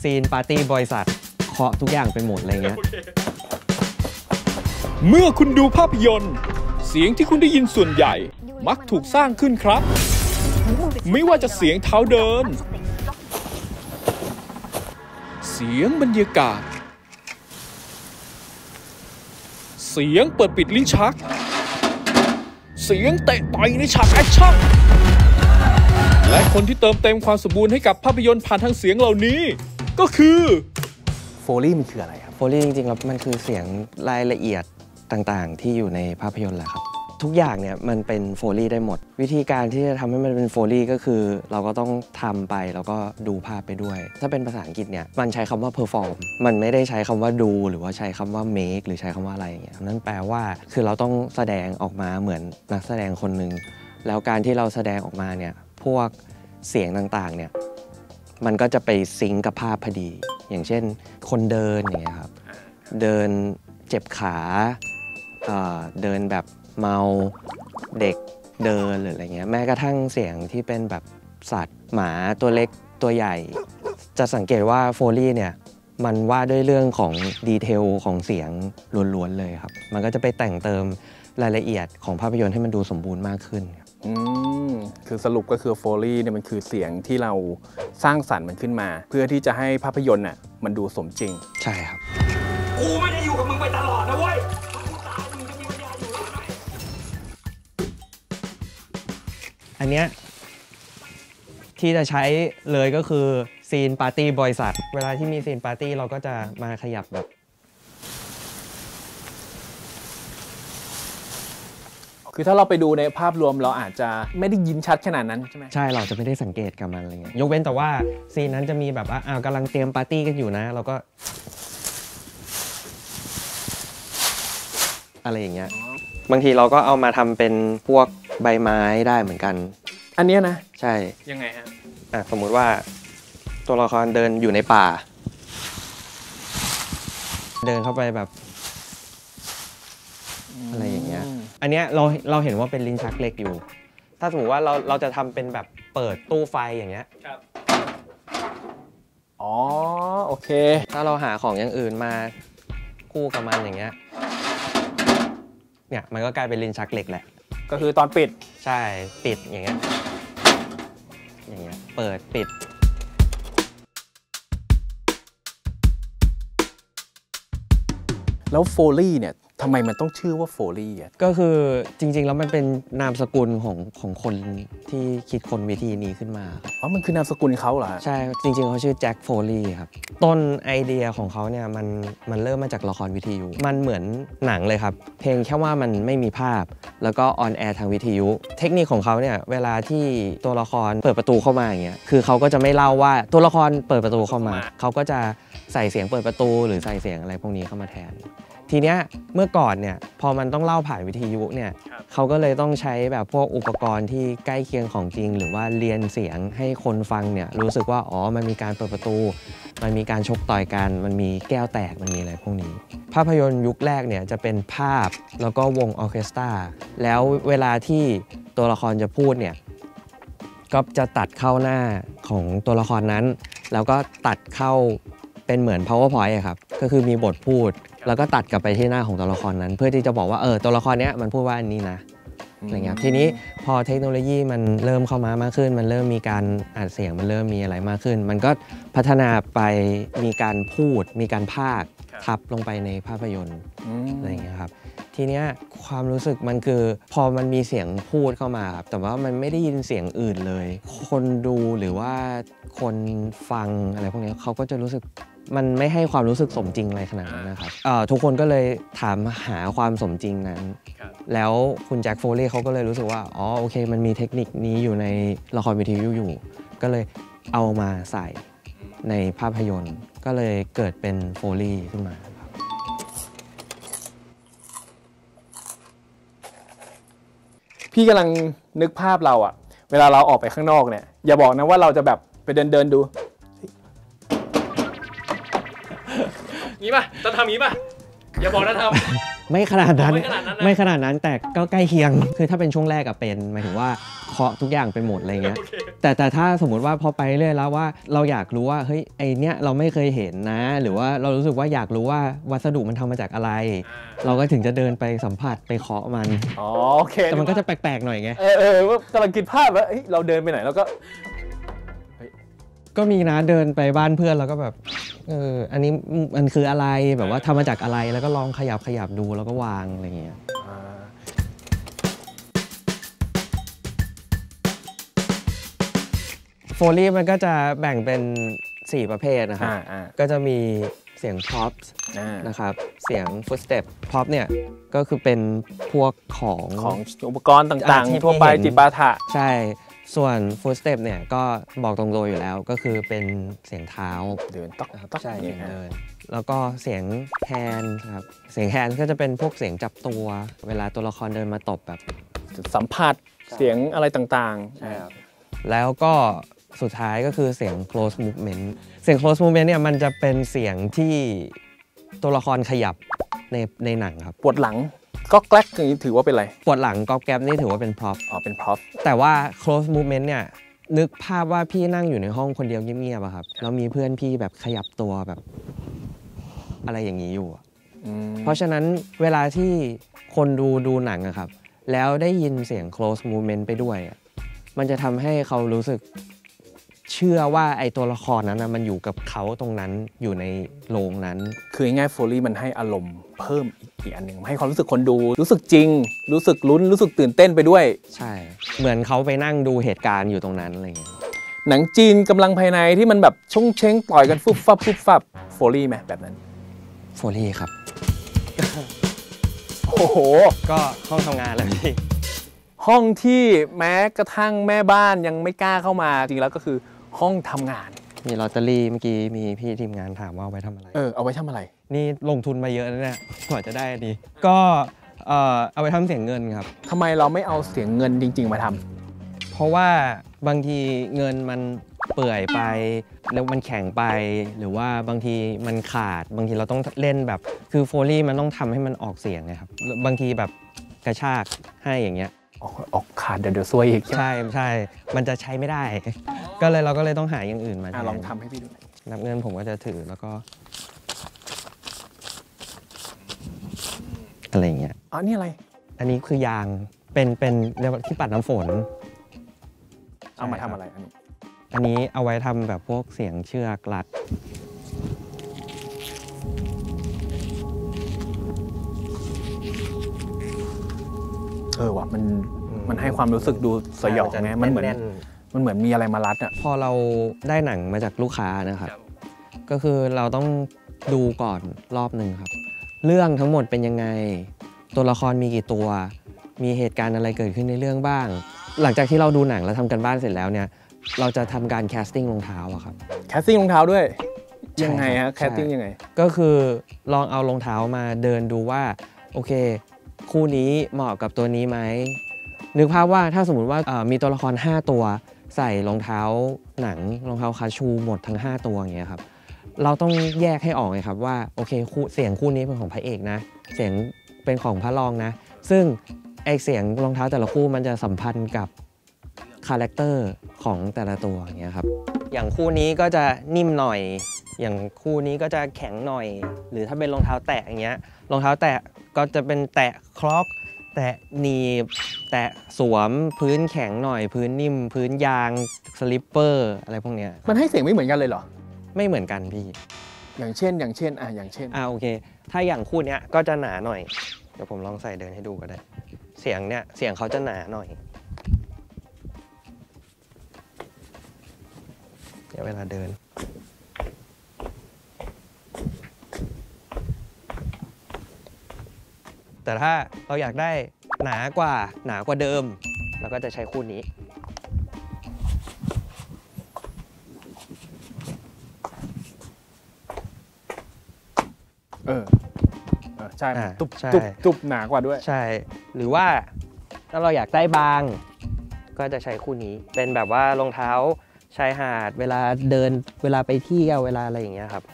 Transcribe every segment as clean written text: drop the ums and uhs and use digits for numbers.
ซีนปาร์ตี้บริษัทเคาะทุกอย่างไปหมดอะไรเงี้ยเมื่อคุณดูภาพยนตร์เสียงที่คุณได้ยินส่วนใหญ่มักถูกสร้างขึ้นครับไม่ว่าจะเสียงเท้าเดินเสียงบรรยากาศเสียงเปิดปิดลิ้นชักเสียงเตะต่อยในฉากแอคชั่นและคนที่เติมเต็มความสมบูรณ์ให้กับภาพยนตร์ผ่านทางเสียงเหล่านี้ก็คือโฟลี่มันคืออะไรครับโฟลี่จริงๆแล้วมันคือเสียงรายละเอียดต่างๆที่อยู่ในภาพยนตร์แหละครับทุกอย่างเนี่ยมันเป็นโฟลี่ได้หมดวิธีการที่จะทำให้มันเป็นโฟลี่ก็คือเราก็ต้องทำไปแล้วก็ดูภาพไปด้วยถ้าเป็นภาษาอังกฤษเนี่ยมันใช้คำว่า perform มันไม่ได้ใช้คำว่าดูหรือว่าใช้คำว่า make หรือใช้คำว่าอะไรอย่างเงี้ยนั่นแปลว่าคือเราต้องแสดงออกมาเหมือนนักแสดงคนหนึ่งแล้วการที่เราแสดงออกมาเนี่ยพวกเสียงต่างๆเนี่ยมันก็จะไปซิงก์กับภาพพอดีอย่างเช่นคนเดินอย่างเงี้ยครับเดินเจ็บขาเดินแบบเมาเด็กเดินหรืออะไรเงี้ยแม้กระทั่งเสียงที่เป็นแบบสัตว์หมาตัวเล็กตัวใหญ่จะสังเกตว่าโฟลี่เนี่ยมันว่าด้วยเรื่องของดีเทลของเสียงล้วนๆเลยครับมันก็จะไปแต่งเติมรายละเอียดของภาพยนตร์ให้มันดูสมบูรณ์มากขึ้นคือสรุปก็คือโฟลี่เนี่ยมันคือเสียงที่เราสร้างสรรค์มันขึ้นมาเพื่อที่จะให้ภาพยนตร์น่ะมันดูสมจริงใช่ครับกูไม่ได้อยู่กับมึงไปตลอดนะเว้ยอันเนี้ยที่จะใช้เลยก็คือซีนปาร์ตี้บริษัทเวลาที่มีซีนปาร์ตี้เราก็จะมาขยับแบบคือถ้าเราไปดูในภาพรวมเราอาจจะไม่ได้ยินชัดขนาดนั้นใช่ไหมใช่เราจะไม่ได้สังเกตกับมันอะไรเงี้ยยกเว้นแต่ว่าซีนนั้นจะมีแบบว่ากำลังเตรียมปาร์ตี้กันอยู่นะเราก็อะไรอย่างเงี้ยบางทีเราก็เอามาทำเป็นพวกใบไม้ได้เหมือนกันอันนี้นะใช่ยังไงฮะสมมุติว่าตัวละครเดินอยู่ในป่าเดินเข้าไปแบบอะไรอย่างเงี้ยอันเนี้ยเราเห็นว่าเป็นลิ้นชักเล็กอยู่ถ้าสมมติว่าเราจะทำเป็นแบบเปิดตู้ไฟอย่างเงี้ยครับอ๋อโอเคถ้าเราหาของอย่างอื่นมาคู่กับมันอย่างเงี้ยเนี่ยมันก็กลายเป็นลิ้นชักเหล็กแหละก็คือตอนปิดใช่ปิดอย่างเงี้ยเปิดปิดแล้วโฟลี่เนี่ยทำไมมันต้องชื่อว่าโฟลี่อ่ะก็คือจริงๆแล้วมันเป็นนามสกุลของคนที่คิดค้นวิธีนี้ขึ้นมาอ๋อมันคือนามสกุลเขาเหรอใช่จริงๆเขาชื่อแจ็คโฟลี่ครับต้นไอเดียของเขาเนี่ยมันเริ่มมาจากละครวิทยุมันเหมือนหนังเลยครับเพียงแค่ว่ามันไม่มีภาพแล้วก็ออนแอร์ทางวิทยุเทคนิคของเขาเนี่ยเวลาที่ตัวละครเปิดประตูเข้ามาอย่างเงี้ยคือเขาก็จะไม่เล่าว่าตัวละครเปิดประตูเข้ามาเขาก็จะใส่เสียงเปิดประตูหรือใส่เสียงอะไรพวกนี้เข้ามาแทนทีเนี้ยเมื่อก่อนเนี่ยพอมันต้องเล่าผ่านวิทยุเนี่ยเขาก็เลยต้องใช้แบบพวกอุปกรณ์ที่ใกล้เคียงของจริงหรือว่าเรียนเสียงให้คนฟังเนี่ยรู้สึกว่าอ๋อมันมีการเปิดประตูมันมีการชกต่อยกันมันมีแก้วแตกมันมีอะไรพวกนี้ภาพยนตร์ยุคแรกเนี่ยจะเป็นภาพแล้วก็วงออร์เคสตราแล้วเวลาที่ตัวละครจะพูดเนี่ยก็จะตัดเข้าหน้าของตัวละครนั้นแล้วก็ตัดเข้าเป็นเหมือน PowerPoint ครับก็คือมีบทพูดแล้วก็ตัดกลับไปที่หน้าของตัวละครนั้นเพื่อที่จะบอกว่าตัวละครเนี้ยมันพูดว่าอันนี้นะอะไรเงี้ยทีนี้พอเทคโนโลยีมันเริ่มเข้ามามากขึ้นมันเริ่มมีการอัดเสียงมันเริ่มมีอะไรมากขึ้นมันก็พัฒนาไปมีการพูดมีการพากย์ทับลงไปในภาพยนตร์อะไรเงี้ยครับทีเนี้ยความรู้สึกมันคือพอมันมีเสียงพูดเข้ามาครับแต่ว่ามันไม่ได้ยินเสียงอื่นเลยคนดูหรือว่าคนฟังอะไรพวกนี้เขาก็จะรู้สึกมันไม่ให้ความรู้สึกสมจริงอะไรขนาดนั้นนะครับทุกคนก็เลยถามหาความสมจริงนั้นแล้วคุณแจ็คโฟลี่เขาก็เลยรู้สึกว่าอ๋อโอเคมันมีเทคนิคนี้อยู่ในละครวิทยุอยู่ก็เลยเอามาใส่ในภาพยนตร์ก็เลยเกิดเป็นโฟลี่ขึ้นมาพี่กำลังนึกภาพเราอะเวลาเราออกไปข้างนอกเนี่ยอย่าบอกนะว่าเราจะแบบไปเดินดูงี้ป่ะจะทำงี้ป่ะอย่าบอกนะทำไม่ขนาดนั้นแต่ก็ใกล้เคียงคือถ้าเป็นช่วงแรกเป็นหมายถึงว่าเคาะทุกอย่างไปหมดอะไรเงี้ยแต่ถ้าสมมุติว่าพอไปเรื่อยแล้วว่าเราอยากรู้ว่าเฮ้ยไอเนี้ยเราไม่เคยเห็นนะ หรือว่าเรารู้สึกว่าอยากรู้ว่าวัสดุมันทำมาจากอะไร เราก็ถึงจะเดินไปสัมผัสไปเคาะมันอ๋อโอเคแต่มันก็จะแปลกๆหน่อยไงว่ากำลังคิดภาพว่าเราเดินไปไหนแล้วก็มีนะเดินไปบ้านเพื่อนแล้วก็แบบอันนี้มันคืออะไรแบบว่าทำมาจากอะไรแล้วก็ลองขยับดูแล้วก็วางอะไรเงี้ยโฟลี่มันก็จะแบ่งเป็น4ประเภทนะครับก็จะมีเสียง props นะครับเสียง footstep prop เนี่ยก็คือเป็นพวกของอุปกรณ์ต่างๆทั่วไปจิปาถะใช่ส่วน footstep เนี่ยก็บอกตรงตัวอยู่แล้วก็คือเป็นเสียงเท้าเดินต๊อกใช่เดินแล้วก็เสียงแฮนด์ครับเสียงแฮนด์ก็จะเป็นพวกเสียงจับตัวเวลาตัวละครเดินมาตบแบบสัมผัสเสียงอะไรต่างๆแล้วก็สุดท้ายก็คือเสียง close movement เสียง close movement เนี่ยมันจะเป็นเสียงที่ตัวละครขยับในหนังครับปวดหลังก็แกล้กอย่างนี้ถือว่าเป็นอะไรปวดหลังก๊อบแก๊บนี่ถือว่าเป็น prop เป็น prop แต่ว่า close movement เนี่ยนึกภาพว่าพี่นั่งอยู่ในห้องคนเดียวเงียบๆครับแล้วมีเพื่อนพี่แบบขยับตัวแบบอะไรอย่างนี้อยู่เพราะฉะนั้นเวลาที่คนดูหนังอะครับแล้วได้ยินเสียง close movement ไปด้วยมันจะทำให้เขารู้สึกเชื่อว่าไอ้ตัวละครนั้นมันอยู่กับเขาตรงนั้นอยู่ในโรงนั้นคือง่ายๆโฟลี่มันให้อารมณ์เพิ่มอีกอันหนึ่งให้ความรู้สึกคนดูรู้สึกจริงรู้สึกลุ้นรู้สึกตื่นเต้นไปด้วยใช่เหมือนเขาไปนั่งดูเหตุการณ์อยู่ตรงนั้นอะไรอย่างเงี้ยหนังจีนกำลังภายในที่มันแบบชงเช้งปล่อยกันฟุบฟับฟุบฟับโฟลี่ไหมแบบนั้นโฟลี่ครับโอ้โหก็ห้องทำงานเลยพี่ห้องที่แม้กระทั่งแม่บ้านยังไม่กล้าเข้ามาจริงแล้วก็คือห้องทำงานมีลอตเตอรี่เมื่อกี้มีพี่ทีมงานถามว่าเอาไว้ทำอะไรเอาไว้ทำอะไรนี่ลงทุนมาเยอะแล้วเนี่ยกว่าจะได้ดีก็เอาไว้ทำเสียงเงินครับทำไมเราไม่เอาเสียงเงินจริงๆมาทำเพราะว่าบางทีเงินมันเปื่อยไปแล้วมันแข็งไปหรือว่าบางทีมันขาดบางทีเราต้องเล่นแบบคือโฟลี่มันต้องทำให้มันออกเสียงไงครับบางทีแบบกระชากให้อย่างเงี้ยออกขาดเดี๋ยวซวยอีกใช่มันจะใช้ไม่ได้เราก็เลยต้องหาอย่างอื่นมาลองทำให้พี่ดูนับเงินผมก็จะถือแล้วก็อะไรอย่างเงี้ยนี่อะไรอันนี้คือยางเป็นเรียกว่าที่ปัดน้ำฝนเอามาทำอะไรอันนี้เอาไว้ทำแบบพวกเสียงเชือกรัดว่ะมันให้ความรู้สึกดูสยองไงมันเหมือนมีอะไรมารัดอ่ะพอเราได้หนังมาจากลูกค้านะครับก็คือเราต้องดูก่อนรอบหนึ่งครับเรื่องทั้งหมดเป็นยังไงตัวละครมีกี่ตัวมีเหตุการณ์อะไรเกิดขึ้นในเรื่องบ้างหลังจากที่เราดูหนังแล้วทำกันบ้านเสร็จแล้วเนี่ยเราจะทำการแคสติ้งรองเท้าครับแคสติ้งรองเท้าด้วยยังไงฮะแคสติ้งยังไงก็คือลองเอารองเท้ามาเดินดูว่าโอเคคู่นี้เหมาะกับตัวนี้ไหมนึกภาพว่าถ้าสมมุติว่ามีตัวละคร5ตัวใส่รองเท้าหนังรองเท้าคาชูหมดทั้ง5ตัวอย่างเงี้ยครับเราต้องแยกให้ออกไงครับว่าโอเคเสียงคู่นี้เป็นของพระเอกนะเสียงเป็นของพระรองนะซึ่งไอเสียงรองเท้าแต่ละคู่มันจะสัมพันธ์กับคาแรคเตอร์ของแต่ละตัวอย่างเงี้ยครับอย่างคู่นี้ก็จะนิ่มหน่อยอย่างคู่นี้ก็จะแข็งหน่อยหรือถ้าเป็นรองเท้าแตะอย่างเงี้ยรองเท้าแตะก็จะเป็นแตะคล็อกแตะหนีบแตะสวมพื้นแข็งหน่อยพื้นนิ่มพื้นยางสลิปเปอร์อะไรพวกเนี้ยมันให้เสียงไม่เหมือนกันเลยเหรอไม่เหมือนกันพี่อย่างเช่นโอเคถ้าอย่างคู่เนี้ยก็จะหนาหน่อยเดี๋ยวผมลองใส่เดินให้ดูก็ได้เสียงเขาจะหนาหน่อยเดี๋ยวเวลาเดินแต่ถ้าเราอยากได้หนากว่าเดิมเราก็จะใช้คู่นี้ใช่ตุบหนากว่าด้วยใช่หรือว่าถ้าเราอยากได้บางก็จะใช้คู่นี้เป็นแบบว่ารองเท้าชายหาดเวลาเดินเวลาไปเที่ยวเวลาอะไรอย่างเงี้ยครับ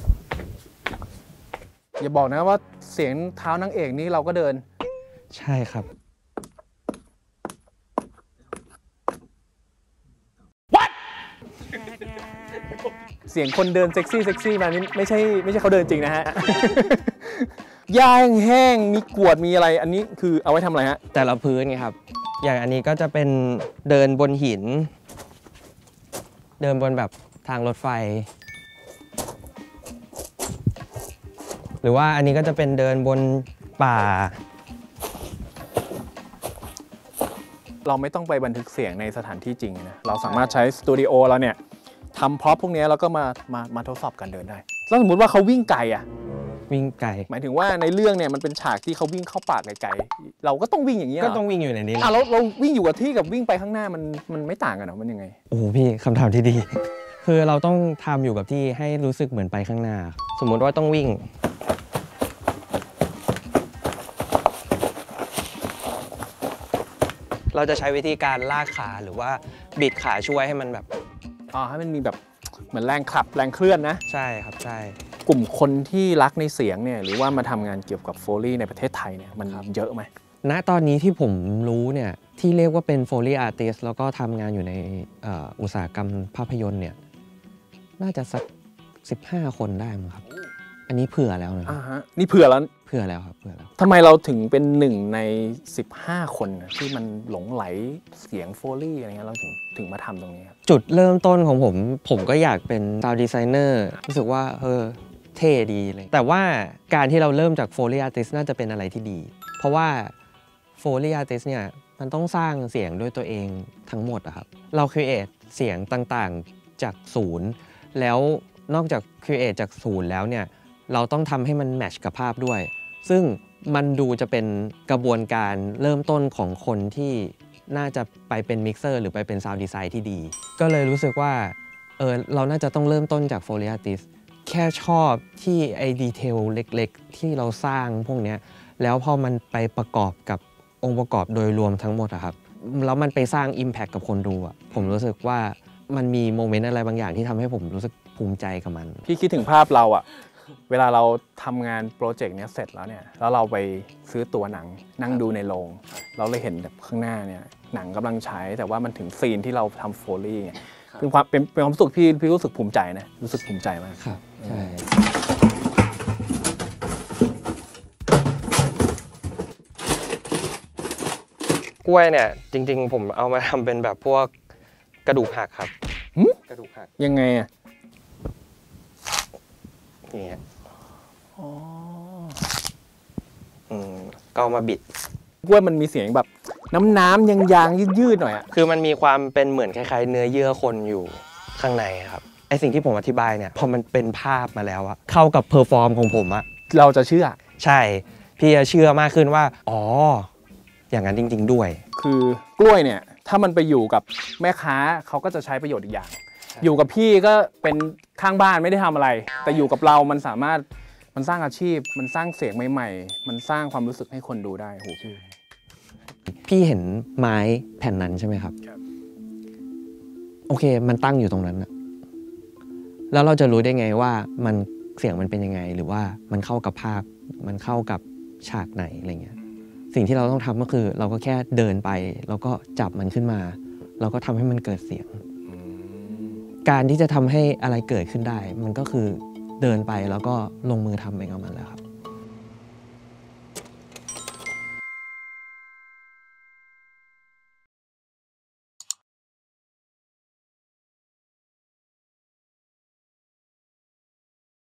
อย่าบอกนะว่าเสียงเท้านางเอกนี่เราก็เดินใช่ครับสียงคนเดินเซ็กซี่มานี่ไม่ใช่เขาเดินจริงนะฮะ หญ้าแห้งๆมีกรวดมีอะไรอันนี้คือเอาไว้ทำอะไรฮะแต่ละพื้นไงครับ อย่างอันนี้ก็จะเป็นเดินบนหิน เดินบนแบบทางรถไฟ หรือว่าอันนี้ก็จะเป็นเดินบนป่าเราไม่ต้องไปบันทึกเสียงในสถานที่จริงนะเราสามารถใช้สตูดิโอเราเนี่ยทำพร็อพพวกนี้แล้วก็มาทดสอบการเดินได้แล้วสมมติว่าเขาวิ่งไกลอ่ะวิ่งไกลหมายถึงว่าในเรื่องเนี่ยมันเป็นฉากที่เขาวิ่งเข้าป่าไกลๆเราก็ต้องวิ่งอย่างนี้ยก็ต้องวิ่งอยู่ในนี้แหละเราวิ่งอยู่กับที่กับวิ่งไปข้างหน้ามันไม่ต่างกันหรอมันยังไงโอ้โหพี่คำถามที่ดี คือเราต้องทำอยู่กับที่ให้รู้สึกเหมือนไปข้างหน้า สมมุติว่าต้องวิ่ง เราจะใช้วิธีการลากขาหรือว่าบิดขาช่วยให้มันแบบให้มันมีแบบเหมือนแรงขับแรงเคลื่อนนะใช่ครับใช่กลุ่มคนที่รักในเสียงเนี่ยหรือว่ามาทำงานเกี่ยวกับโฟลี่ในประเทศไทยเนี่ยมันเยอะไหมณตอนนี้ที่ผมรู้เนี่ยที่เรียกว่าเป็น Foley Artist แล้วก็ทำงานอยู่ในอุตสาหกรรมภาพยนตร์เนี่ยน่าจะสัก15 คนได้มั้งครับ อันนี้เผื่อแล้วนะนี่เผื่อแล้วเผื่อแล้วครับเผื่อแล้วทำไมเราถึงเป็น1 ใน 15 คนนะที่มันหลงไหลเสียงโฟลี่อะไรเงี้ยเราถึงมาทำตรงนี้ครับจุดเริ่มต้นของผมก็อยากเป็น Sound Designer รู้สึกว่าเท่ดีเลยแต่ว่าการที่เราเริ่มจาก Foley Artist น่าจะเป็นอะไรที่ดี เพราะว่า Foley Artist เนี่ยมันต้องสร้างเสียงด้วยตัวเองทั้งหมดอะครับเรา create เสียงต่างๆจากศูนย์แล้วนอกจาก create จากศูนย์แล้วเนี่ยเราต้องทำให้มันแมทช์กับภาพด้วยซึ่งมันดูจะเป็นกระบวนการเริ่มต้นของคนที่น่าจะไปเป็นมิกเซอร์หรือไปเป็นซาวด์ดีไซน์ที่ดีก็เลยรู้สึกว่าเราน่าจะต้องเริ่มต้นจาก Foley Artist แค่ชอบที่ไอ้ดีเทลเล็กๆที่เราสร้างพวกนี้แล้วพอมันไปประกอบกับองค์ประกอบโดยรวมทั้งหมดอะครับแล้วมันไปสร้าง Impact กับคนดูอะผมรู้สึกว่ามันมีโมเมนต์อะไรบางอย่างที่ทำให้ผมรู้สึกภูมิใจกับมันพี่คิดถึงภาพเราอะเวลาเราทำงานโปรเจกต์เนี้ยเสร็จแล้วเนี่ยแล้วเราไปซื้อตั๋วหนังนั่งดูในโรงเราเลยเห็นแบบข้างหน้าเนี่ยหนังกำลังฉายแต่ว่ามันถึงซีนที่เราทำโฟลี่เนี่ยเป็นความรู้สึกพี่รู้สึกภูมิใจนะรู้สึกภูมิใจมากครับใช่กล้วยเนี่ยจริงๆผมเอามาทำเป็นแบบพวกกระดูกหักครับกระดูกหักยังไงอ่ะนี่ก็เอามาบิดกล้วยมันมีเสียงแบบน้ำยางยืดหน่อยอ่ะคือมันมีความเป็นเหมือนคล้ายๆเนื้อเยื่อคนอยู่ข้างในครับไอสิ่งที่ผมอธิบายเนี่ยพอมันเป็นภาพมาแล้วอะเข้ากับเพอร์ฟอร์มของผมอะเราจะเชื่อใช่พี่จะเชื่อมากขึ้นว่าอ๋ออย่างนั้นจริงๆด้วยคือกล้วยเนี่ยถ้ามันไปอยู่กับแม่ค้าเขาก็จะใช้ประโยชน์อีกอย่างอยู่กับพี่ก็เป็นข้างบ้านไม่ได้ทำอะไรแต่อยู่กับเรามันสามารถมันสร้างอาชีพมันสร้างเสียงใหม่ๆมันสร้างความรู้สึกให้คนดูได้โหพี่เห็นไม้แผ่นนั้นใช่ไหมครับโอเคมันตั้งอยู่ตรงนั้นอะแล้วเราจะรู้ได้ไงว่ามันเสียงมันเป็นยังไงหรือว่ามันเข้ากับภาพมันเข้ากับฉากไหนอะไรเงี้ยสิ่งที่เราต้องทำก็คือเราก็แค่เดินไปแล้วก็จับมันขึ้นมาแล้วก็ทำให้มันเกิดเสียงการที่จะทำให้อะไรเกิดขึ้นได้มันก็คือเดินไปแล้วก็ลงมือทำเองกับมันแหละครับ